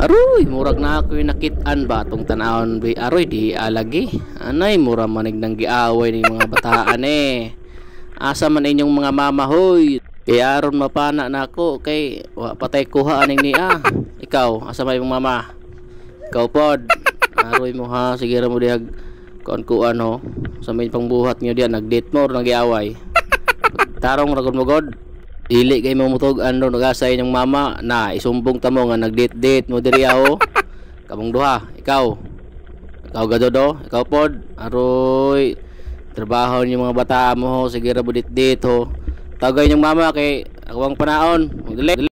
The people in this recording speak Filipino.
Aroy, murag na ako yung nakit-an ba tong tanawon bi aroy di alagi. Anay mura manig nang giaway ning mga bataan eh. Asa man inyong mga mama hoy. Kaya aron mapana na ako kay wa patay kuha aning niya. Ikaw, asa may mong mama? Ikaw pod. Aroy mo ha, sige ra mo diag kuan ho. Sa may pangbuhat niyo diyan nag-date mo or nagiaway. Tarong ragod mo god. Dili kay mo mutog ano nagasay ng mama na isumbong ta mo nga nag-date mo diri aho. Kamong duha, ikaw. Ikaw gadodo, ikaw pod. Aroy trabaho niyo mga bata mo ho, sige ra budit date ho. Tagay niyong mama kay ako ang panaon. Dili.